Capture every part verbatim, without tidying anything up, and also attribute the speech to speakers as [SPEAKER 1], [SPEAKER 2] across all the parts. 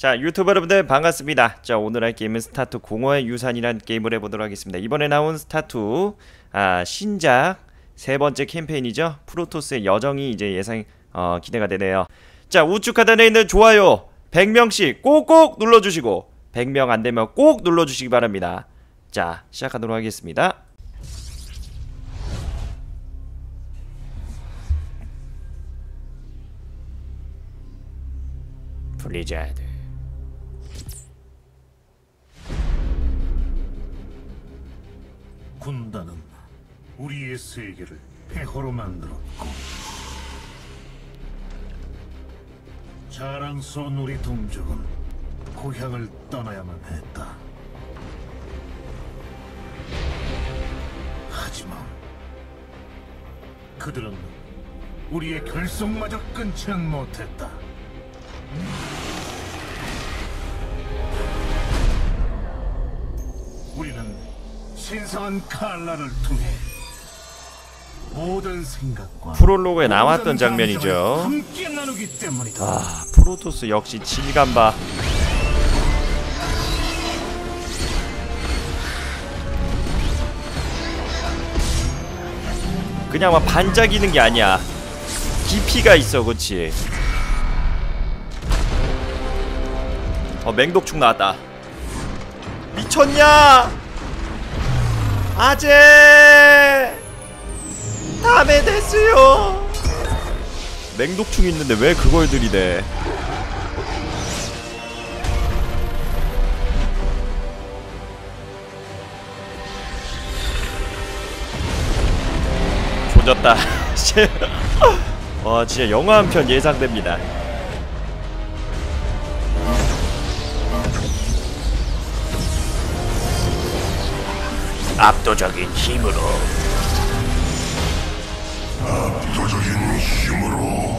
[SPEAKER 1] 자, 유튜브 여러분들 반갑습니다. 자, 오늘 할 게임은 스타투 공허의 유산이라는 게임을 해보도록 하겠습니다. 이번에 나온 스타투 아, 신작 세 번째 캠페인이죠. 프로토스의 여정이 이제 예상 어, 기대가 되네요. 자, 우측 하단에 있는 좋아요 백 명씩 꼭꼭 눌러주시고 백 명 안되면 꼭 눌러주시기 바랍니다. 자, 시작하도록 하겠습니다. 블리자드.
[SPEAKER 2] 군단은 우리의 세계를 폐허로 만들었고 자랑스러운 우리 동족은 고향을 떠나야만 했다. 하지만 그들은 우리의 결속마저 끊지는 못했다. 우리는 신성한 칼라를 통해 모든 생각과
[SPEAKER 1] 프롤로그에 나왔던 장면이죠.
[SPEAKER 2] 함께 나누기 때문이다.
[SPEAKER 1] 아, 프로토스 역시 질감봐. 그냥 막 반짝이는 게 아니야. 깊이가 있어, 그치? 어, 맹독충 나왔다. 미쳤냐? 아재! 다음에 됐어요! 맹독충 있는데 왜 그걸 들이대? 조졌다. 와, 진짜 영화 한 편 예상됩니다. 압도적인 힘으로
[SPEAKER 3] 압도적인 힘으로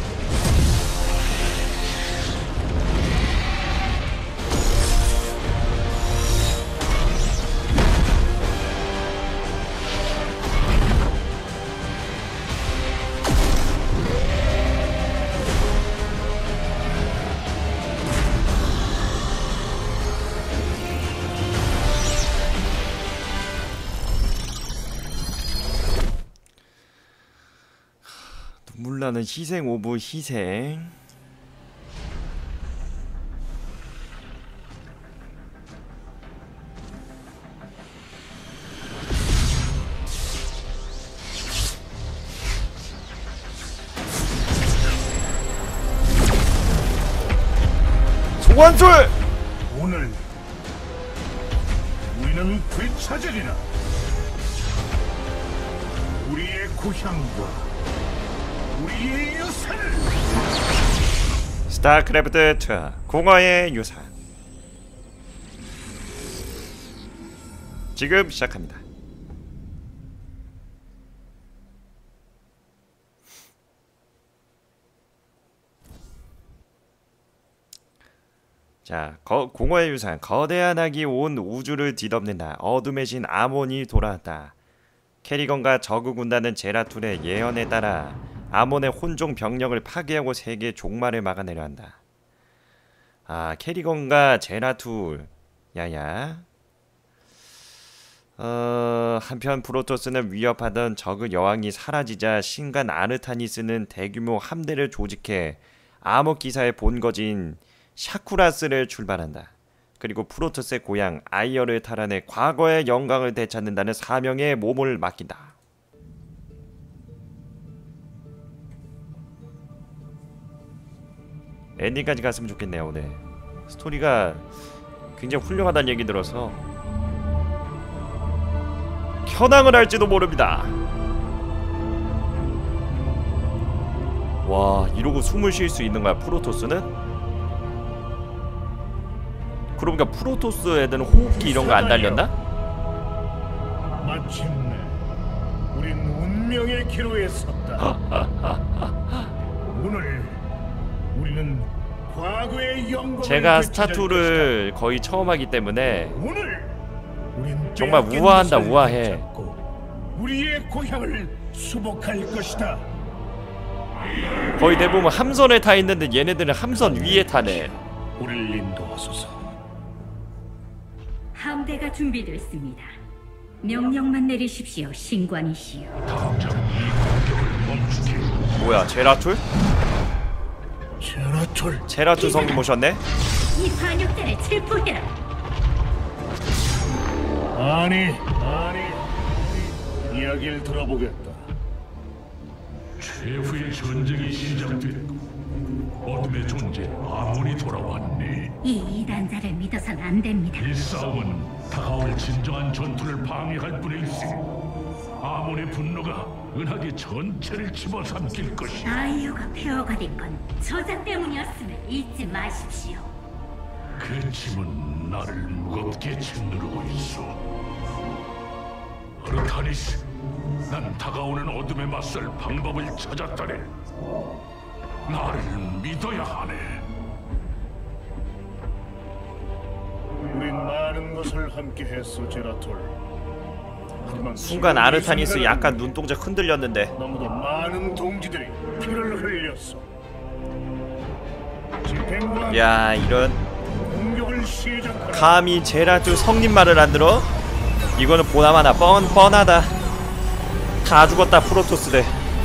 [SPEAKER 1] 눈물나는 희생 오브 희생. 소환술!
[SPEAKER 2] 오늘 우리는 되찾으리라. 우리의 고향과 우리의 유산을.
[SPEAKER 1] 스타크래프트 투 공허의 유산 지금 시작합니다. 자, 거, 공허의 유산. 거대한 악이 온 우주를 뒤덮는다. 어둠의 신 아몬이 돌아왔다. 캐리건과 저그 군단은 제라툴의 예언에 따라 아몬의 혼종 병력을 파괴하고 세계의 종말을 막아내려 한다. 아, 캐리건과 제라툴. 야야. 어, 한편 프로토스는 위협하던 저그 여왕이 사라지자 신관 아르타니스는 대규모 함대를 조직해 암흑기사의 본거지인 샤쿠라스를 출발한다. 그리고 프로토스의 고향 아이어를 탈환해 과거의 영광을 되찾는다는 사명에 몸을 맡긴다. 엔딩까지 갔으면 좋겠네요. 오늘 스토리가 굉장히 훌륭하다는 얘기 들어서 현황을 할지도 모릅니다. 와, 이러고 숨을 쉴 수 있는 거야 프로토스는? 그러니까 프로토스 애들은 호흡기 이런 거 안 달렸나?
[SPEAKER 2] 마침내 우린 운명의 기로에 섰다. 오늘 우리는 과거의 영광을
[SPEAKER 1] 제가
[SPEAKER 2] 되찾을
[SPEAKER 1] 스타투를 거의 처음 하기 때문에
[SPEAKER 2] 오늘 우린
[SPEAKER 1] 정말
[SPEAKER 2] 빼앗긴
[SPEAKER 1] 우아한다.
[SPEAKER 2] 것을
[SPEAKER 1] 우아해.
[SPEAKER 2] 되찾고 우리의 고향을 수복할 것이다.
[SPEAKER 1] 거의 대부분 함선에 타 있는데 얘네들은 함선 위에 타네.
[SPEAKER 2] 우리를 인도하소서.
[SPEAKER 4] 함대가 준비됐습니다. 명령만 내리십시오, 신관이시여.
[SPEAKER 3] 당장 이 공격을 멈추게.
[SPEAKER 1] 뭐야, 제라툴?
[SPEAKER 2] 제라툴.
[SPEAKER 1] 제라툴 성님 오셨네?
[SPEAKER 4] 이 반역자를 체포해라.
[SPEAKER 2] 아니, 아니. 이야기를 들어보겠다.
[SPEAKER 3] 최후의 전쟁이 시작됐고 어둠의 존재 아몬이 돌아왔네.
[SPEAKER 4] 이 이단자를 믿어선 안 됩니다.
[SPEAKER 3] 이 싸움은 다가올 진정한 전투를 방해할 뿐일세. 아몬의 분노가 은하계 전체를 집어삼킬 것이야.
[SPEAKER 4] 아이유가 폐허가 된 건 저자 때문이었음을 잊지 마십시오.
[SPEAKER 3] 그 짐은 나를 무겁게 짓누르고 있어. 아르타니스, 난 다가오는 어둠에 맞설 방법을 찾았다네. 나를 믿어야 하네.
[SPEAKER 2] 우린 많은 것을 함께 했어, 제라툴. 하지만
[SPEAKER 1] 순간 아르타니스 약간 눈동자 흔들렸는데.
[SPEAKER 2] 너무도 많은 동지들이 피를 흘렸어. 집행관
[SPEAKER 1] 야, 이런.
[SPEAKER 2] 공격을 시작하라.
[SPEAKER 1] 감히 제라툴 성님 말을 안 들어? 이거는 보나마나 뻔 뻔하다. 다 죽었다, 프로토스들.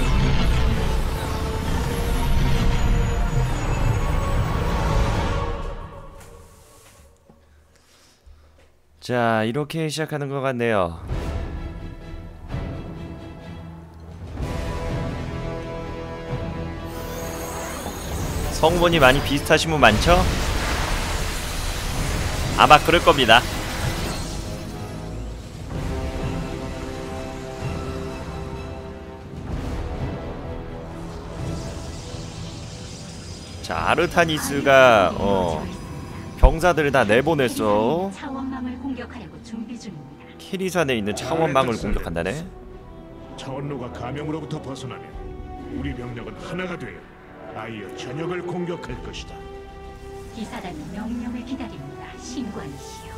[SPEAKER 1] 자, 이렇게 시작하는 것 같네요. 성분이 많이 비슷하신 분 많죠? 아마 그럴 겁니다. 자, 아르타니스가 어 병사들을 다 내보냈어.
[SPEAKER 4] 차원망을 공격하려고 준비 중입니다.
[SPEAKER 1] 키리산에 있는 차원망을 공격한다네.
[SPEAKER 2] 차원로가 감염으로부터 벗어나면 우리 병력은 하나가 되어 아이어 전역을 공격할 것이다.
[SPEAKER 4] 기사단이 명령을 기다립니다, 신관이시여.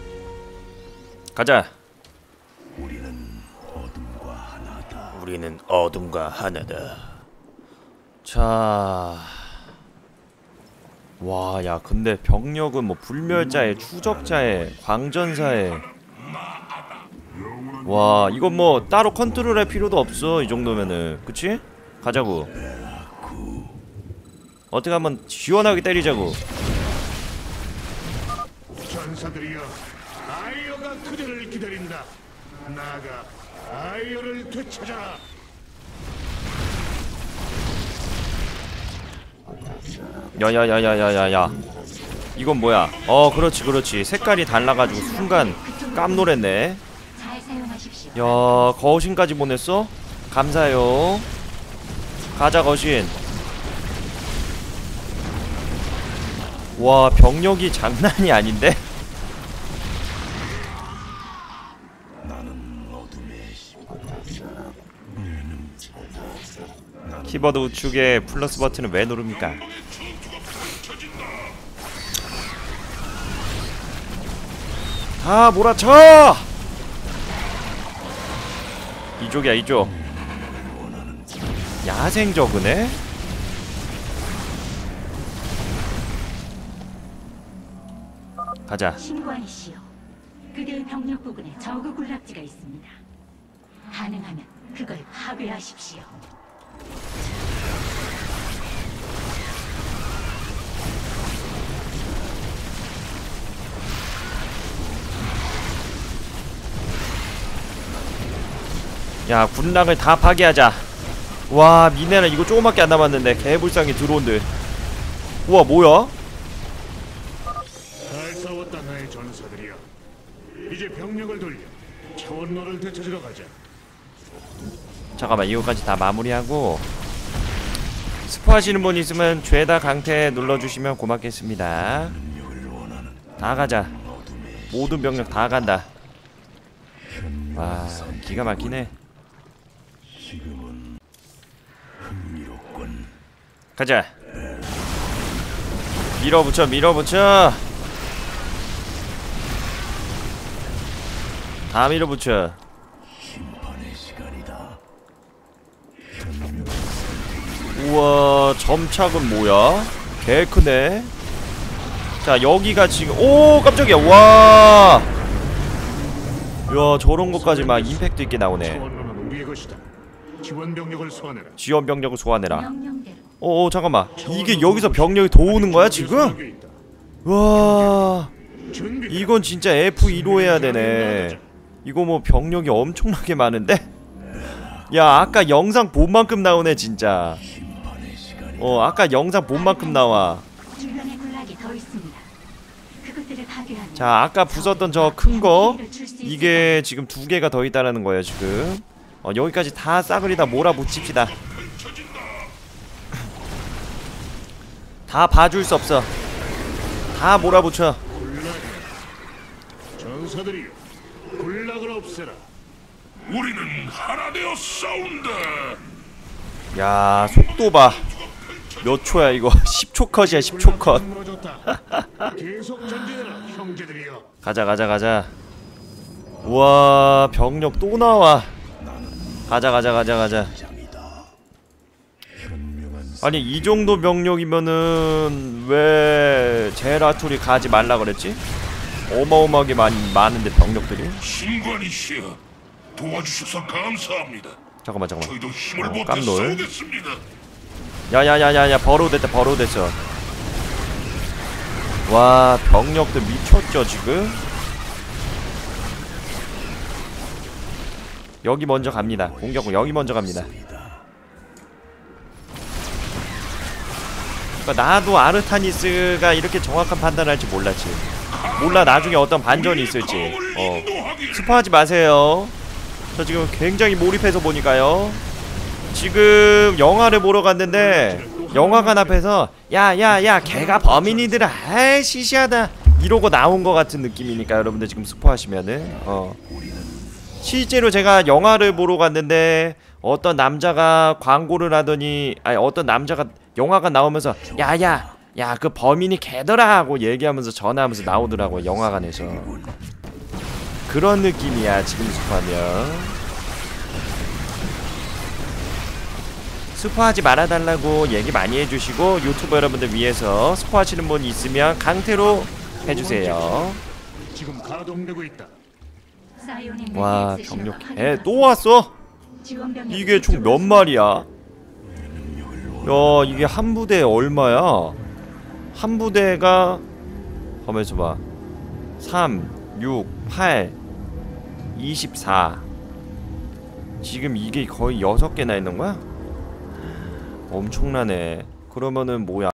[SPEAKER 1] 가자.
[SPEAKER 3] 우리는 어둠과 하나다.
[SPEAKER 1] 우리는 어둠과 하나다. 자, 와, 야, 근데 병력은 뭐 불멸자에, 추적자에, 광전사에. 와, 이건 뭐 따로 컨트롤할 필요도 없어, 이 정도면은. 그치? 가자고. 어떻게 한번 시원하게 때리자고.
[SPEAKER 2] 전사들이여, 아이어가 그들을 기다린다. 나아가 아이어를 되찾아라.
[SPEAKER 1] 야야야야야야야, 이건 뭐야? 어, 그렇지 그렇지. 색깔이 달라가지고 순간 깜놀했네.
[SPEAKER 4] 잘 사용하십시오.
[SPEAKER 1] 야, 거신까지 보냈어? 감사해요. 가자, 거신. 와, 병력이 장난이 아닌데? 키보드 우측에 플러스 버튼은 왜 누릅니까? 다 몰아쳐! 이쪽이야, 이쪽. 야생 저그네? 가자.
[SPEAKER 4] 신관이시여, 그대의 병력 부근에 저그 군락지가 있습니다. 가능하면 그걸 파괴하십시오.
[SPEAKER 1] 야, 군락을 다 파괴하자. 와, 미네랄 이거 조금밖에 안 남았는데 개불쌍히 들어온들. 우와, 뭐야?
[SPEAKER 2] 잘 싸웠다, 나의 전사들이여. 이제 병력을 돌려 차원로를 되찾으러 가자.
[SPEAKER 1] 잠깐만, 이거까지 다 마무리하고 스포하시는 분 있으면 죄다 강태 눌러주시면 고맙겠습니다. 다 가자. 모든 병력 다 간다. 와, 기가 막히네. 가자. 밀어붙여, 밀어붙여. 다 밀어붙여. 우와, 점착은 뭐야? 개 크네. 자 여기가 지금 오 깜짝이야. 와. 야 저런 것까지 막 임팩트 있게 나오네.
[SPEAKER 2] 차원로는 우리의 것이다. 지원 병력을 소환해라.
[SPEAKER 1] 지원 병력을 소환해라.
[SPEAKER 4] 명령대로
[SPEAKER 1] 어, 어 잠깐만. 이게 여기서 병력이 더 오는 거야 지금? 와. 이건 진짜 에프 이로 해야 되네. 이거 뭐 병력이 엄청나게 많은데? 야 아까 영상 본 만큼 나오네 진짜. 어 아까 영상 본 만큼 나와.
[SPEAKER 4] 주변에 군락이 더 있습니다. 그것들을 파괴하면
[SPEAKER 1] 자 아까 부쉈던 저 큰 거 이게 지금 두 개가 더 있다라는 거예요 지금. 어 여기까지 다 싸그리 다 몰아붙입시다. 다 봐줄 수 없어. 다 몰아붙여.
[SPEAKER 2] 전사들이여, 군락을 없애라.
[SPEAKER 3] 우리는 하나 되어 싸운다.
[SPEAKER 1] 야 속도 봐. 몇 초야 이거. 십 초 컷이야 십 초 컷.
[SPEAKER 2] 계속 전진해라 형제들이여.
[SPEAKER 1] 가자 가자 가자. 우와 병력 또 나와. 가자 가자 가자 가자. 아니 이 정도 병력이면은 왜 제라툴이 가지 말라 그랬지? 어마어마하게 많이 많은데 병력들이.
[SPEAKER 3] 신관이시여, 도와주셔서 감사합니다.
[SPEAKER 1] 잠깐만 잠깐만.
[SPEAKER 3] 저희도 힘을
[SPEAKER 1] 어,
[SPEAKER 3] 보태
[SPEAKER 1] 깜놀.
[SPEAKER 3] 싸우겠습니다.
[SPEAKER 1] 야야야야야 버로우 됐다 버로우 됐어. 와 병력들 미쳤죠 지금. 여기 먼저 갑니다. 공격 여기 먼저 갑니다. 그러니까 나도 아르타니스가 이렇게 정확한 판단을 할지 몰랐지. 몰라 나중에 어떤 반전이 있을지. 어 스포하지 마세요. 저 지금 굉장히 몰입해서 보니까요. 지금 영화를 보러 갔는데 영화관 앞에서 야야야 걔가 범인이더라 아이 시시하다 이러고 나온 것 같은 느낌이니까 여러분들 지금 스포하시면은 어 실제로 제가 영화를 보러 갔는데 어떤 남자가 광고를 하더니 아니 어떤 남자가 영화관 나오면서 야야 야 그 범인이 걔더라 하고 얘기하면서 전화하면서 나오더라고요 영화관에서. 그런 느낌이야 지금 스포하면. 스포하지 말아달라고 얘기 많이 해주시고 유튜버 여러분들 위해서 스포하시는 분 있으면 강태로 해주세요.
[SPEAKER 2] 지금 가동되고 있다.
[SPEAKER 4] 사이오닉
[SPEAKER 1] 와
[SPEAKER 4] 매트릭스
[SPEAKER 1] 병력
[SPEAKER 4] 신호가
[SPEAKER 1] 개 또 왔어?
[SPEAKER 4] 지원 병력이
[SPEAKER 1] 이게 총 몇 마리야? 야 이게 한 부대에 얼마야? 한 부대가 가만있어 봐. 삼, 육, 팔, 이십사. 지금 이게 거의 여섯 개나 있는 거야? 엄청나네. 그러면은 뭐야?